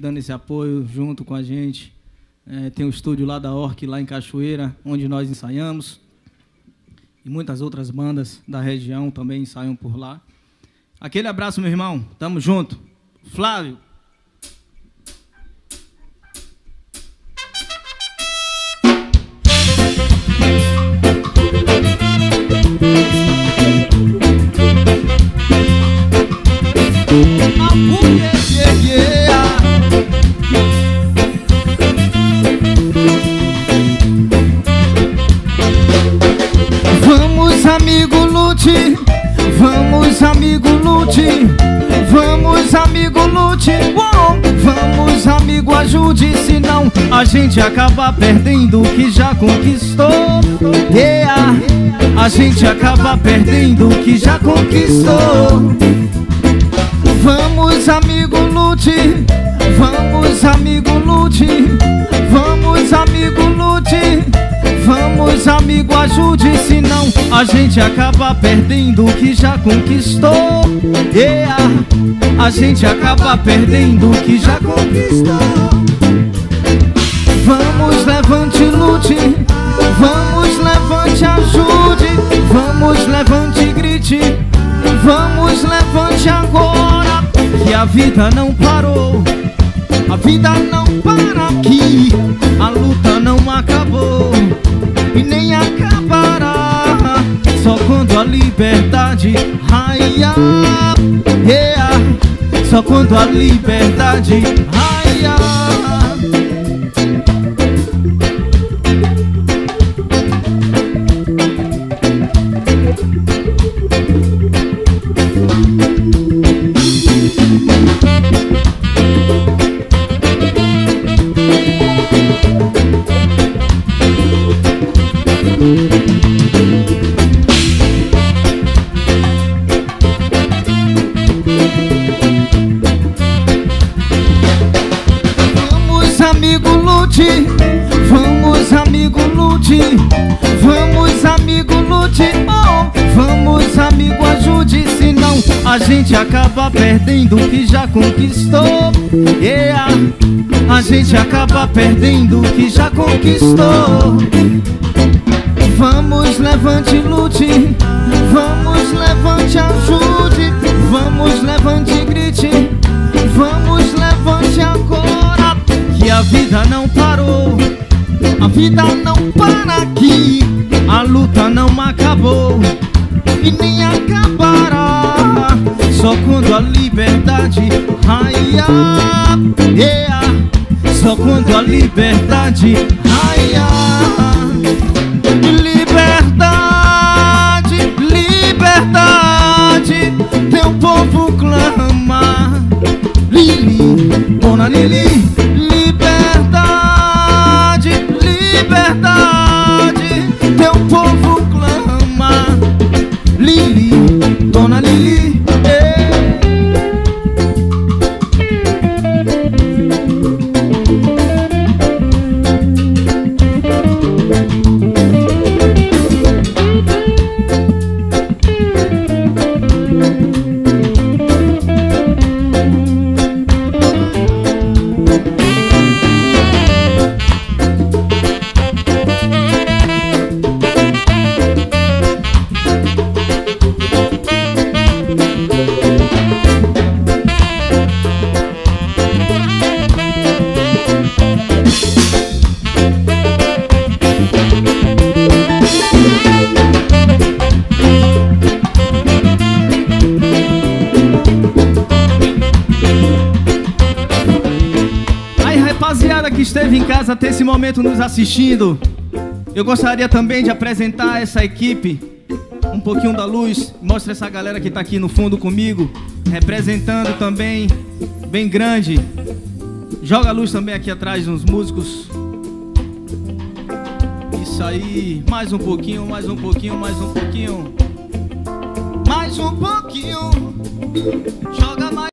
dando esse apoio junto com a gente. Tem o estúdio lá da Orc, lá em Cachoeira, onde nós ensaiamos. E muitas outras bandas da região também ensaiam por lá. Aquele abraço, meu irmão. Tamo junto. Flávio. Vamos, amigo, lute. Vamos, amigo, lute. Vamos, amigo, lute. Vamos, amigo, ajude. Senão a gente acaba perdendo o que já conquistou. A gente acaba perdendo o que já conquistou. Vamos, amigo, lute. Vamos, amigo, lute. Vamos, amigo, lute. Vamos, amigo, ajude. Senão a gente acaba perdendo o que já conquistou. A gente acaba perdendo o que já conquistou. Vamos, levante, lute. Vamos, levante, ajude. Vamos, levante, grite. Vamos, levante agora, que a vida não parou. A vida não para aqui. A luta não acabou e nem acabará. Só quando a liberdade raiar. Só quando a liberdade raiar. Vamos, amigo, lute. Vamos, amigo, lute. Vamos, amigo, lute. Vamos, amigo, ajude. Senão a gente acaba perdendo o que já conquistou. A gente acaba perdendo o que já conquistou. Vamos, levante, lute. Vamos, levante, ajude. Vamos, levante, grite. Vamos, levante agora, que a vida não parou. A vida não para aqui. A luta não acabou e nem acabará. Só quando a liberdade raiar. Só quando a liberdade raiar. Liberdade, liberdade, teu povo clama. Lili, dona Lili. Liberdade, liberdade, teu povo clama. Lili, dona Lili. Que esteve em casa até esse momento nos assistindo, eu gostaria também de apresentar essa equipe, um pouquinho da luz. Mostra essa galera que está aqui no fundo comigo, representando também, bem grande. Joga a luz também aqui atrás nos músicos. Isso aí, mais um pouquinho, mais um pouquinho, mais um pouquinho. Mais um pouquinho. Joga mais.